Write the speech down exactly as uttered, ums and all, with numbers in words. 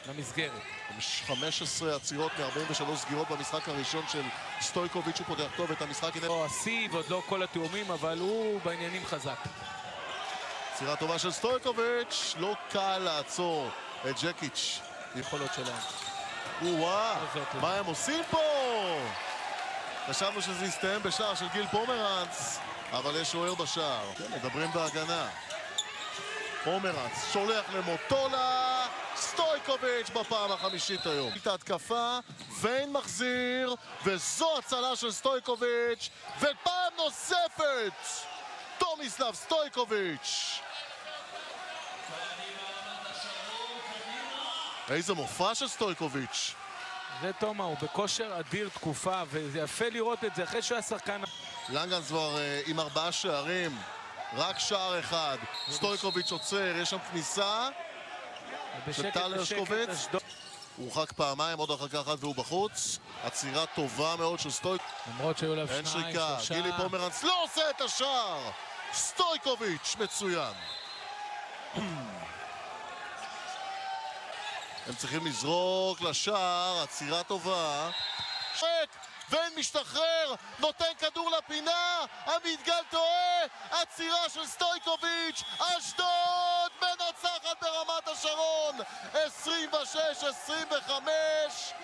למסגרת. חמש עשרה עצירות מ-ארבעים ושלוש סגירות במשחק הראשון של סטויקוביץ'. הוא פותח טוב את המשחק. לא השיא ועוד לא כל התאומים, אבל הוא בעניינים חזק. עצירה טובה של סטויקוביץ', לא קל לעצור את ג'קיץ'. יכולות שלהם. וואו, מה הם עושים פה? חשבנו שזה יסתיים בשער של גיל פומרנץ, אבל יש שוער בשער. מדברים בהגנה. פומרנץ שולח למוטולה, סטויקוביץ' בפעם החמישית היום. את ההתקפה, ויין מחזיר, וזו הצלה של סטויקוביץ', ופעם נוספת תומיסלב סטויקוביץ'. איזה מופע של סטויקוביץ'. זה תומה, הוא בכושר אדיר תקופה, וזה יפה לראות את זה אחרי שהוא היה שחקן. לנגנס כבר uh, עם ארבעה שערים, רק שער אחד. סטויקוביץ' עוצר, יש שם כניסה של טל הרשקוביץ. הוא הורחק פעמיים, עוד הרחקה אחת והוא בחוץ. עצירה טובה מאוד של סטויקוביץ'. למרות שהיו לב שניים, אין שריקה, גילי פומרנץ לא עושה את השער. סטויקוביץ' מצוין. הם צריכים לזרוק לשער, עצירה טובה. שק, ויין משתחרר, נותן כדור לפינה, עמית גל טועה, עצירה של סטויקוביץ', אשדוד מנצחת ברמת השרון, עשרים ושש עשרים וחמש.